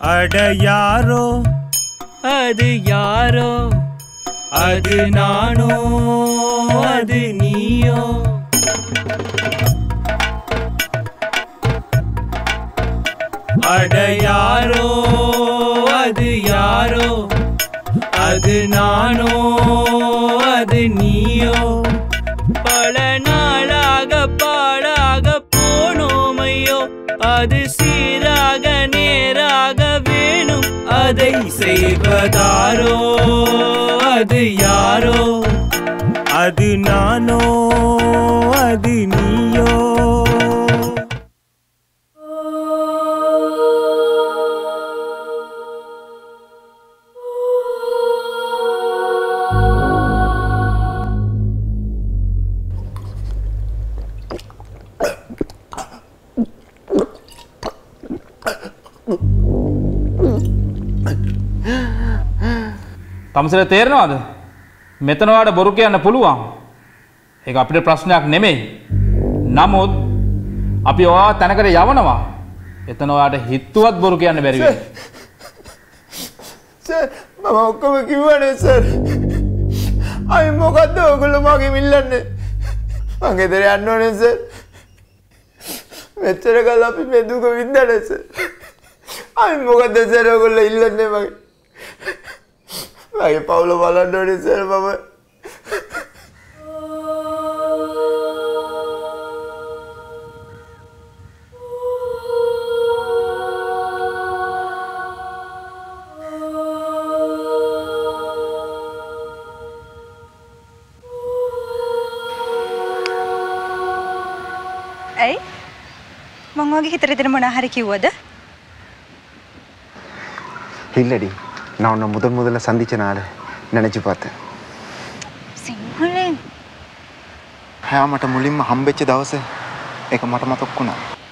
அட யாரோ அது யாரோ அது நானோ அது நீயோ அட யாரோ அது யாரோ அது நானோ அது நீயோ பல நாளாக பாடாக போனோமையோ அது சீராக நேராக வேணும் அதை செய்வதாரோ அது யாரோ அது நானோ அது நீயோ තමසල තේරෙනවද? මෙතන ඔයාලට බොරු කියන්න පුළුවන්. ඒක අපිට ප්‍රශ්නයක් නෙමෙයි. නමුත් අපි ඔයාව තැනකට යවනවා. එතන ඔයාලට හිතුවත් බොරු කියන්න බැරි වෙයි. සර් මම ඔක්කොම කිව්වනේ සර්. අයි මොකද්ද ඔයගොල්ලෝ මගෙන් ඉල්ලන්නේ? මං ගෙදර යන්න ඕනේ සර්. මෙච්චර කල් අපි මේ දුක විඳලා සර්. අයි මොකද්ද සර් ඔයගොල්ලෝ ඉල්ලන්නේ මගෙන්? මගේ පවුල බලන්න ඕනේ සර් මම. ඇයි? මං වගේ හිතට දෙන මොනා හරි කිව්වද? இல்லடி நான் உன்னை முதல்ல சந்திச்ச நாள் நினைச்சு பார்த்தேன். සිංහලෙන් හැ මට මුලින්ම හම්බෙච්ච දවසේ ඒක මට මතක් වුණා.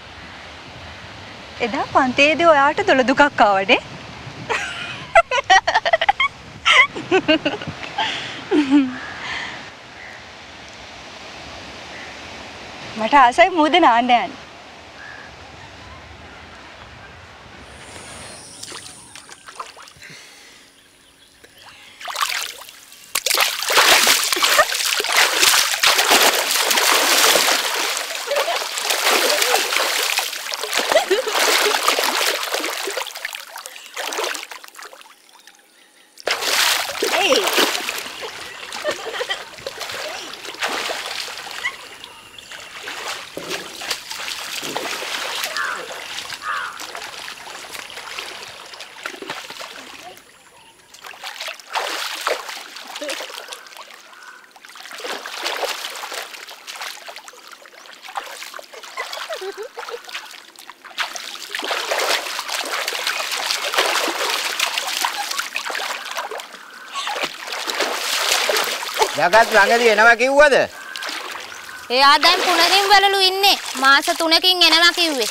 එදා පන්තියේදී ඔයාට දොළ දුකක් ආවනේ. මට ආසයි මූද නාන්න යන්න. ජගත් ළඟදී එනවා කිව්වද? එයා දැන් පුනරින් වලලු ඉන්නේ. මාස 3කින් එනවා කිව්වේ.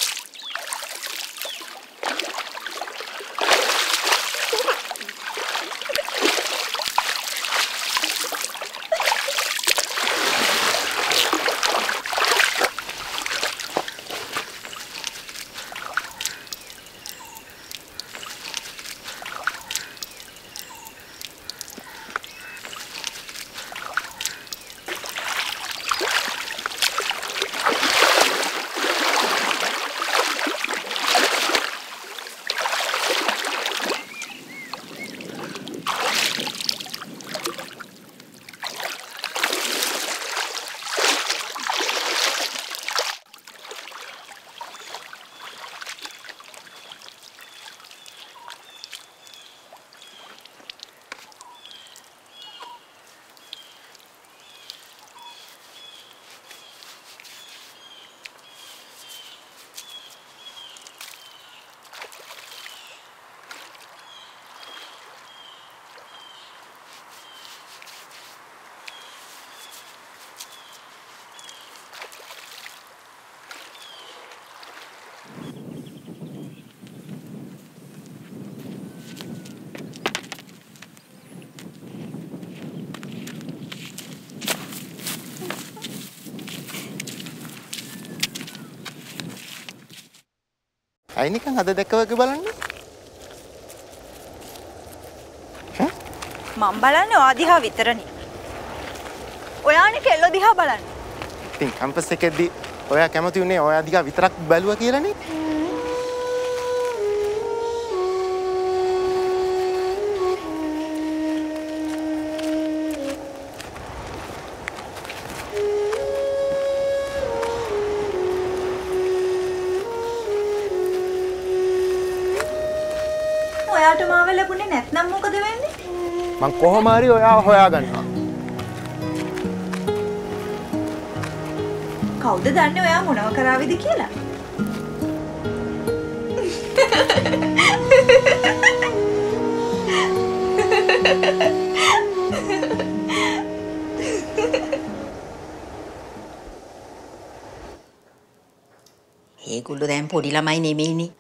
අයි නිකන් අද දැක්ක වගේ බලන්න. මම බලන්නේ ඔයා දිහා විතරනේ. ඔයානේ කෙල්ලෝ දිහා බලන්නේ. ඉතින් කැම්පස් එකේදී ඔයා කැමති උනේ ඔයා දිහා විතරක් බැලුවා කියලානේ. ඔයාට මාව ලැබුණේ නැත්නම් මොකද වෙන්නේ? මං කොහොම හරි ඔයාව හොයාගන්නවා. කවුද දන්නේ ඔයා මොනව කරාවිද කියලා? ඒගොල්ලෝ දැන් පොඩි ළමයි නෙමෙයිනේ.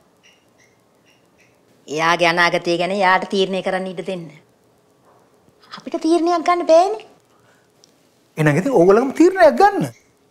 එයාගේ අනාගතය ගැන එයාට තීරණය කරන්න ඉඩ දෙන්න. අපිට තීරණයක් ගන්න බෑනේ. එහෙනම් ඉතින් ඕගොල්ලෝම තීරණයක් ගන්න.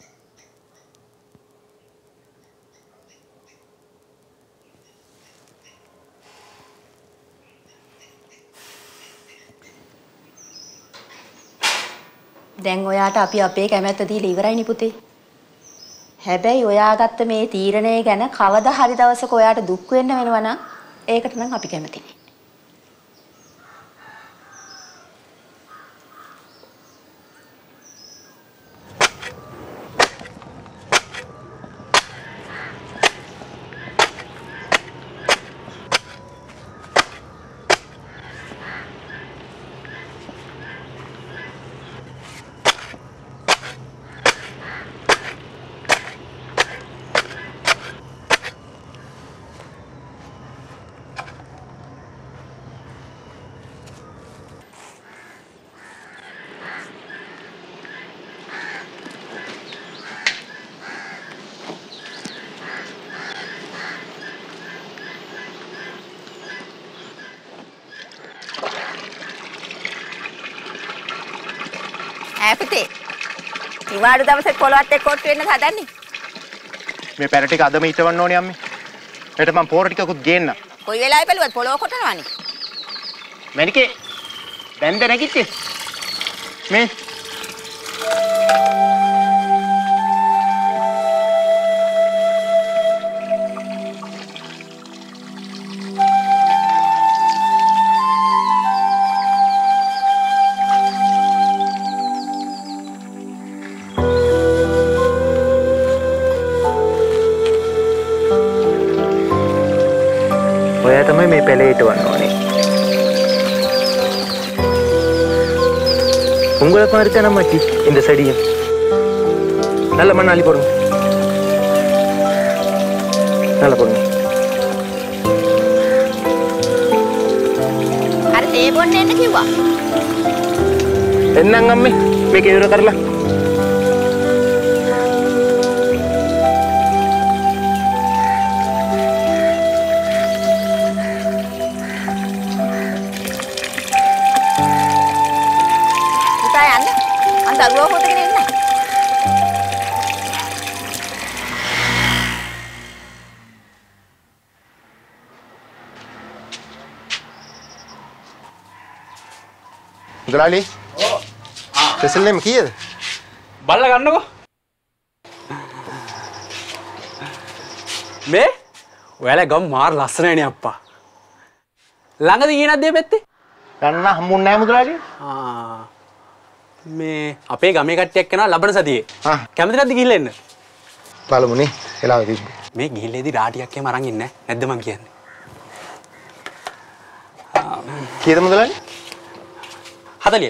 දැන් ඔයාට අපි අපේ කැමැත්ත දීලා ඉවරයිනේ පුතේ. හැබැයි ඔයා ගත්ත මේ තීරණය ගැන කවදා හරි දවසක ඔයාට දුක් වෙන්න වෙනවා නම් ඒකට නම් අපි කැමති නෑ. පුතේ ඉවාඩු දවසේ පොළොවත් එක්ක කොට්ටු වෙන්න හදන්නේ. මේ පැර ටික අදම ඉටවන්න ඕනේ අම්මේ. හෙට මම පොර ටිකකුත් ගේන්න. කොයි වෙලාවෙ බැලුවත් පොළොව කොටනවානේ. මැනිකේ දැන්ද නැගිට්ටේ? මේ තමයි මේ පැලේ ඉටවන්න ඕනේ. உங்களுக்கு மாதிரிதான் அம்மாச்சி இந்த செடியும் நல்ல மண்ணாளி போடுங்க. நல்ல போடுங்க. අර තේ බොන්න එන්න කිව්වා. එන්නම් අම්මේ මේක ඉවර කරලා. දරුවා හොදගෙන ඉන්න. මුදලාලි. ඔව්. පෙසල්ලෙම කීයද? බල්ලා ගන්නකෝ. මේ ඔයාලා ගම් මාර ලස්සනයිනේ අප්පා. ළඟදී ගියේ නැද්ද මේ පැත්තේ? ගන්න හම්බුන්නේ නැහැ මුදලාලි. මේ අපේ ගමේ කට්ටියක් යනවා ලබන සතියේ. කැමති නැද්ද ගිහිල්ලා එන්න? බලමුනේ. එලාවදී. මේ ගිහිල්ලාදී රාටියක් එහෙම අරන් ඉන්නේ නැද්ද මං කියන්නේ. කීයද මුදලාලි? 40.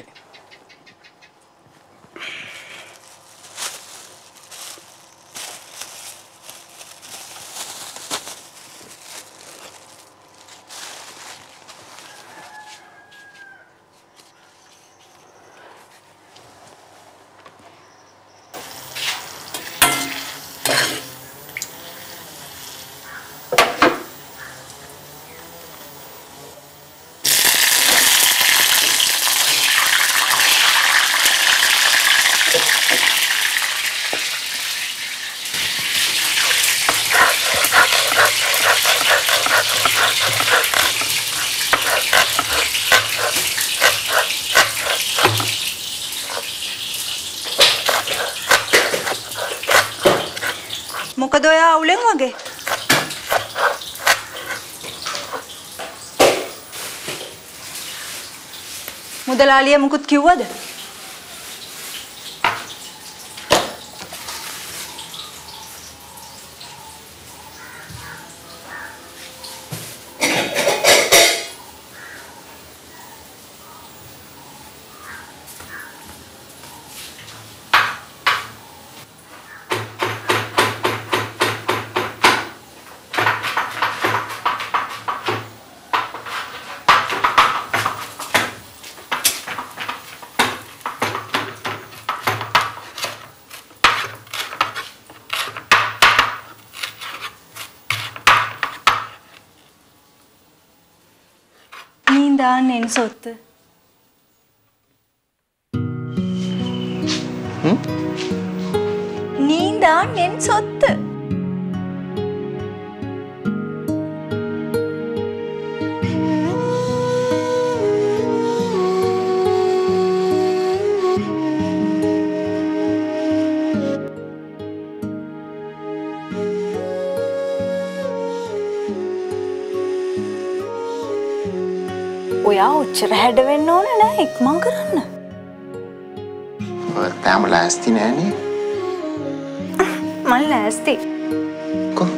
මොකද ඔයා අවුලෙන් වගේ? මුදලාලිය මුකුත් කිව්වද? දාන්න සොත්ත. நீந்தான் சொத்து. ඔයා ඔච්චර හැඩ වෙන්න ඕන නෑ ඉක්මන් කරන්න. ඔය තාම ලෑස්ති නෑනේ. මම ලෑස්ති. කො?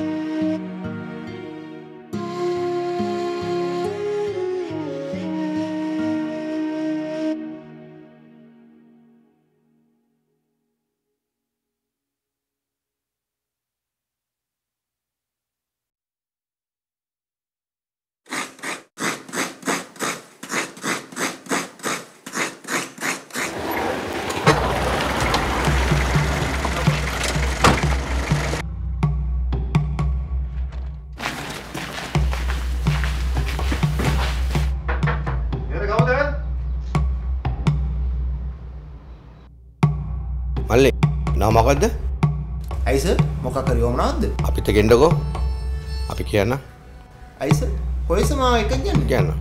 මල්ලේ නම මොකද්ද? ඇයි සර් මොකක් හරි වමනවද? අපිට ගෙන්නකෝ. අපි කියන්න. ඇයි සර් කොයිස මාව එක කියන්න.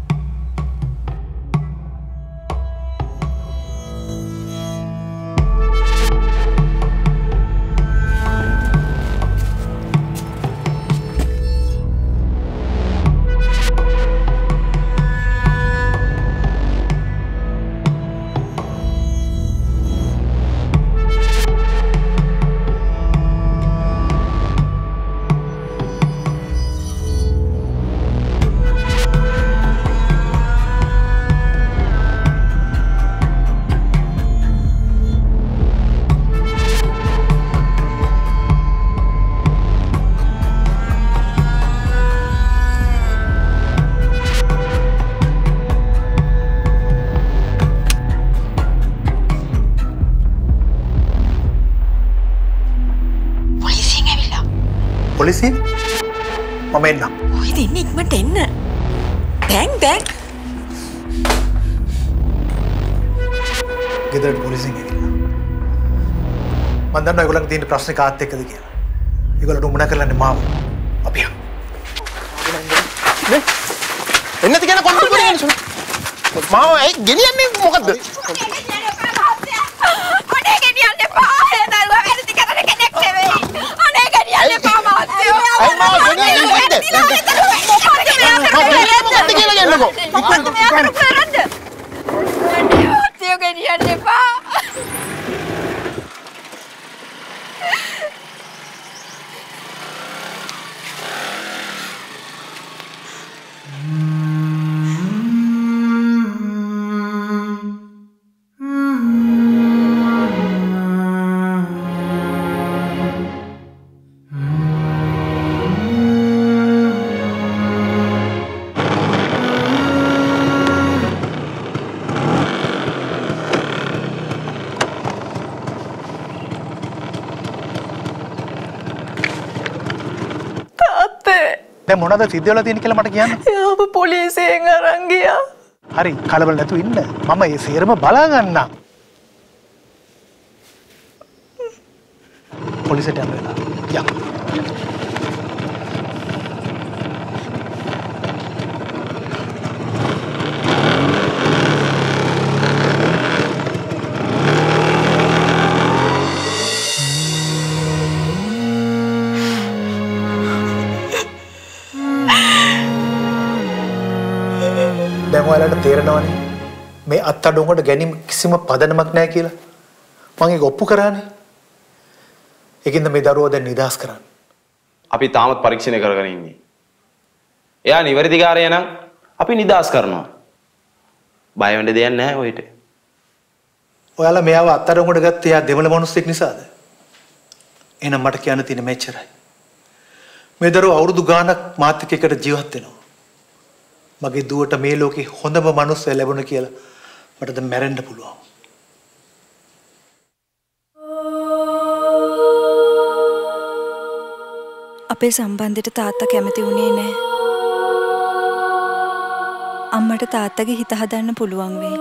පොලිසිය මම එන්නම්. ඔය දෙන්නේ ඉක්මනට එන්න. දැන් ගෙදරට පොලිසියෙන් ඇවිල්ලා. මම දන්නවා ඒගොල්ලන්ගේ තියෙන ප්‍රශ්නේ කාත් එක්කද කියලා. ඒගොල්ලෝ නුඹ කරලානේ මාව. අපි යමු. එන්නද කියන කොන්ට කරගෙන මාව ඇයි ගෙනියන්නේ මොකද්ද? අනේ ගෙනියන්න එපා. ඒ දරුවා වැරදි කරන කෙනෙක් නෙවෙයි. අනේ ගෙනියන්න එපා මාත්‍යෝ. අයි මාව ගෙනියන්නේ නැද්ද? මොකද්ද කියලා කියන්නකෝ. මාත්‍යෝ ගෙනියන්න එපා. දැන් මොනවද සිද්ධ වෙලා තියෙන්නේ කියලා මට කියන්න. යාව පොලිසියෙන් අරන් ගියා. හරි කලබල නැතුව ඉන්න. මම ඒ සේරම බලා ගන්නම්. පොලිසියට යන්න වෙලා. යන්න. ඔයාලට තේරෙනවනේ මේ අත්අඩංගුවට ගැනීම කිසිම පදනමක් නැහැ කියලා. මම ඒක ඔප්පු කරානේ. ඒකින්ද මේ දරුවෝ දැන් නිදහස් කරන්න. අපි තාමත් පරීක්ෂණය කරගෙන ඉන්නේ. එයා නිවැරදිකාරය නම් අපි නිදහස් කරනවා. බය වෙන්න දෙයක් නැහැ ඔයිට. ඔයාලා මෙයාව අත්අඩංගුවට ගත්තේ එයා දෙමළ මිනිස්සෙක් නිසාද? එහෙනම් මට කියන්න තියෙන මෙච්චරයි. මේ දරුවෝ අවුරුදු ගාණක් මාත් එක්ක එකට ජීවත් වෙනවා. මගේ දුවට මේ ලෝකේ හොඳම මනුස්සය ලැබුණ කියලා මට දැන් මැරෙන්න පුළුවන්. අපේ සම්බන්ධයට තාත්තා කැමති වුණේ නැහැ. අම්මට තාත්තගේ හිත හදන්න පුළුවන් වෙයි.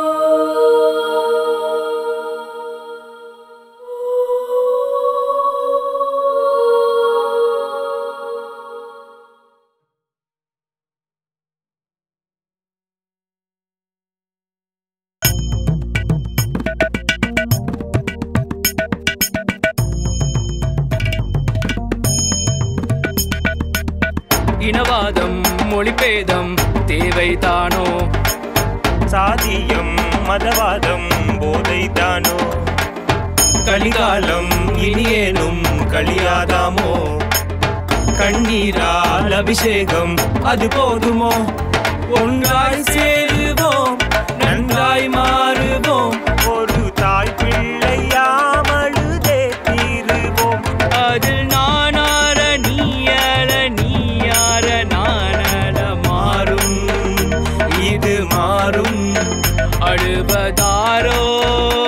இனவாதம் மொழிபேதம் தேவைதானோ சாதியம் மதவாதம் போதைதானோ கலிகாலம் இனியேனும் கலியாதாமோ கண்ணீரால் அபிஷேகம் அது போதுமோ ஒன்றாய் சேருவோம் நன்றாய் மாறுவோம் ஒரு தாய் பிள்ளையாமழுதே தீருவோம் அதில் நானார நீயல நீயார நானட மாறும் இது மாறும் அழுவதாரோ